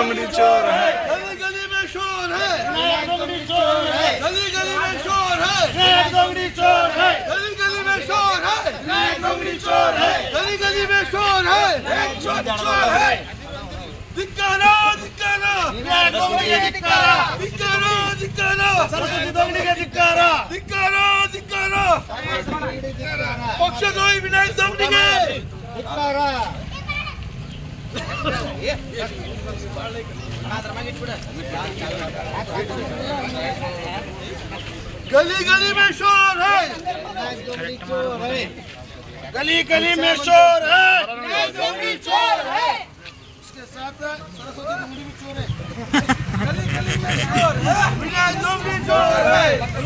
दोंगड़ी चोर है, गली गली में शोर है, विनायक दोंगड़ी चोर है, गली गली में शोर है, विनायक दोंगड़ी चोर है, गली गली में शोर है, विनायक दोंगड़ी चोर है, गली गली में शोर है, चोर है। धिक्कारा धिक्कारा विनायक दोंगड़ी के धिक्कारा, धिक्कारा धिक्कारा सरस्वती दोंगड़ी के धिक्कारा, धिक्कारा धिक्कारा पक्षद्रोही विनायक दोंगड़ी के धिक्कारा। गली गली में शोर है, गली गली में शोर है, दोंगड़ी चोर है, उसके साथ सरस्वती दोंगड़ी भी चोर है। गली गली में शोर है, विनायक दोंगड़ी चोर है,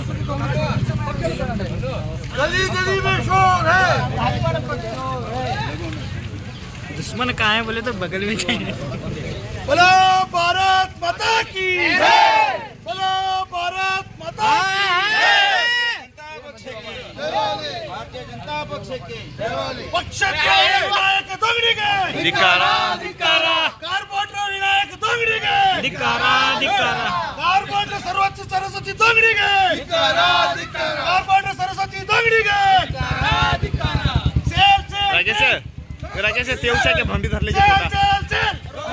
गली गली में शोर है। दुश्मन कहाँ है बोले तो बगल में चाहिए। बोलो भारत माता की जय, बोलो भारत माता की जय। भारतीय जनता पक्ष के पक्षद्रोही विनायक दोंगड़ी के धिक्कारा धिक्कारा, कारपोरेटर विनायक दोंगड़ी के धिक्कारा धिक्कारा, कारपोरेटर सर्वोच्च सरस्वती दोंगड़ी के धिक्कारा धिक्कारा, कारपोरेटर सरस्वती दोंगड़ी के धिक्कारा धिक्कारा। चल चल राजेश सेवचा के भंडी धर लीजिए चल चल चल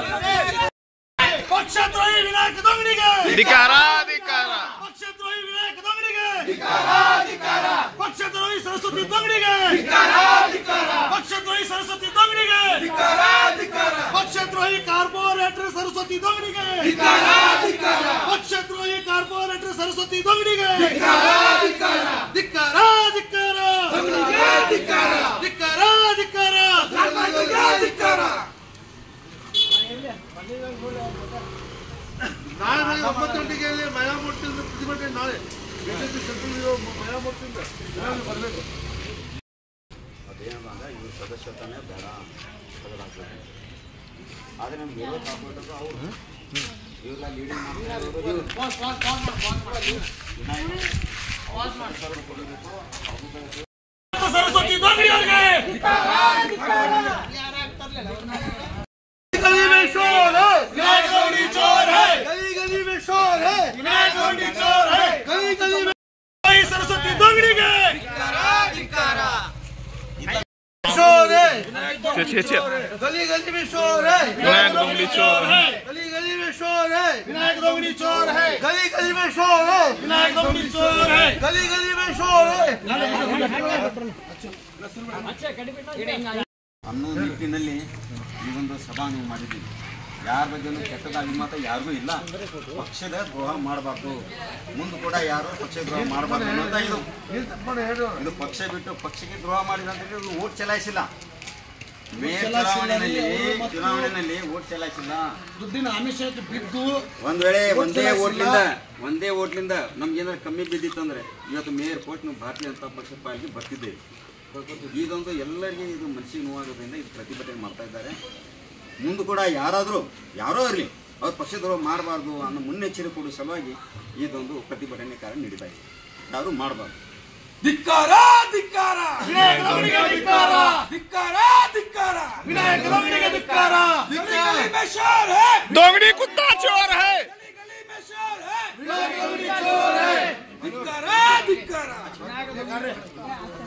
पक्षद्रोही विनायक दोंगड़ी के धिक्कारा धिक्कारा, पक्षद्रोही विनायक दोंगड़ी के धिक्कारा धिक्कारा, पक्षद्रोही सरस्वती दोंगड़ी के धिक्कारा धिक्कारा, पक्षद्रोही सरस्वती दोंगड़ी के धिक्कारा धिक्कारा, पक्षद्रोही कारपोरेटर सरस्वती दोंगड़ी के धिक्कारा धिक्कारा, पक्षद्रोही कारपोरेटर सरस्वती दोंगड़ी के धिक्कारा धिक्कारा, धिक्कारा धिक्कारा दोंगड़ी के धिक्कारा, धिक्कारा धिक्कारा धर्मांतरण के धिक्कारा। ನಾಳೆ 9 ಗಂಟೆಗೆ ಮಯಾಮೂರ್ತಿಯಿಂದ ಪ್ರತಿಭಟನೆ ನಾಳೆ ಬಿಜೆಪಿ ಸೆಂಟ್ರಲ್ ಮಯಾಮೂರ್ತಿಯಿಂದ ಬರಬೇಕು. ಅದೇನಂದ್ರೆ ಇವ್ರ ಸದಸ್ಯತಾನೇ ಬೇಡ ಬದಲಾಗ್ತದೆ. ಆದರೆ ನಮ್ಗೆ ವಿರೋಧ ಆಗ್ಬಿಟ್ಟು ಅವರು ಇವ್ರೆಲ್ಲ ಲೀಡಿಂಗ್ सरस्वती दोंगड़ी ಅವ್ರಿಗೆ गली में शोर है, विनायक दोंगड़ी चोर है, गली गली में शोर है, विनायक दोंगड़ी चोर है, गली गली में सरस्वती दोंगड़ी के धिक्कारा शोर है, गली गली में शोर है, विनायक दोंगड़ी चोर है, गली गली में शोर है, विनायक दोंगड़ी चोर है, गली गली में शोर है, विनायक दोंगड़ी चोर है, गली गली में शोर है। ಅನ್ನೋ ನಿಟ್ಟಿನಲ್ಲಿ ಈ ಒಂದು ಸಭಾ ನೀವು ಮಾಡಿದ್ದೀವಿ. ಯಾರ ಬಗ್ಗೆನೂ ಕೆಟ್ಟದಾಗಿ ಮಾತ್ರ ಯಾರಿಗೂ ಇಲ್ಲ. ಪಕ್ಷದ ದ್ರೋಹ ಮಾಡಬಾರ್ದು, ಮುಂದೆ ಕೂಡ ಯಾರು ಪಕ್ಷ ದ್ರೋಹ ಮಾಡಬಾರ್ದು ಅನ್ನೋದ ಇದು ಪಕ್ಷ ಬಿಟ್ಟು ಪಕ್ಷಕ್ಕೆ ದ್ರೋಹ ಮಾಡಿದಂದ್ರೆ ಇದು ಓಟ್ ಚಲಾಯಿಸಿಲ್ಲ. ಮೇಯರ್ ಚುನಾವಣೆಯಲ್ಲಿ ಓಟ್ ಚಲಾಯಿಸಿಲ್ಲ. ದುಡ್ಡಿನ ಆಮಿಷಕ್ಕೆ ಬಿದ್ದು ಒಂದ್ ವೇಳೆ ಒಂದೇ ಓಟ್ಲಿಂದ ನಮ್ಗೆ ಏನಾದ್ರು ಕಮ್ಮಿ ಬಿದ್ದಿತ್ತಂದ್ರೆ ಇವತ್ತು ಮೇಯರ್ ಪೋಸ್ಟ್ ನಾವು ಭಾರತೀಯ ಜನತಾ ಪಕ್ಷದ ಪಾಲಿಗೆ ಬರ್ತಿದ್ದೇವೆ. ಇದೊಂದು ಎಲ್ಲರಿಗೂ ಇದು ಮನಸ್ಸಿಗೆ ನೋವಾಗೋದ್ರಿಂದ ಇದು ಪ್ರತಿಭಟನೆ ಮಾಡ್ತಾ ಇದ್ದಾರೆ. ಮುಂದೆ ಕೂಡ ಯಾರೋ ಇರಲಿ ಅವ್ರು ಪಕ್ಷದ್ರೋಹ ಮಾಡಬಾರ್ದು ಅನ್ನೋ ಮುನ್ನೆಚ್ಚರಿಕೆ ಕೊಡುವ ಸಲುವಾಗಿ ಇದೊಂದು ಪ್ರತಿಭಟನೆ ಕಾರ್ಯ ನಡೀತಾ ಇದೆ. ಯಾರು ಮಾಡಬಾರ್ದು. ಧಿಕ್ಕಾರ ಧಿಕ್ಕಾರ ವಿನಾಯಕ दोंगड़ी के ಧಿಕ್ಕಾರ, ಧಿಕ್ಕಾರ ಧಿಕ್ಕಾರ ವಿನಾಯಕ दोंगड़ी के ಧಿಕ್ಕಾರ। गली गली में शोर है, दोंगड़ी कुत्ता चोर है, गली गली में शोर है, विनायक दोंगड़ी चोर है, धिक्कार धिक्कार।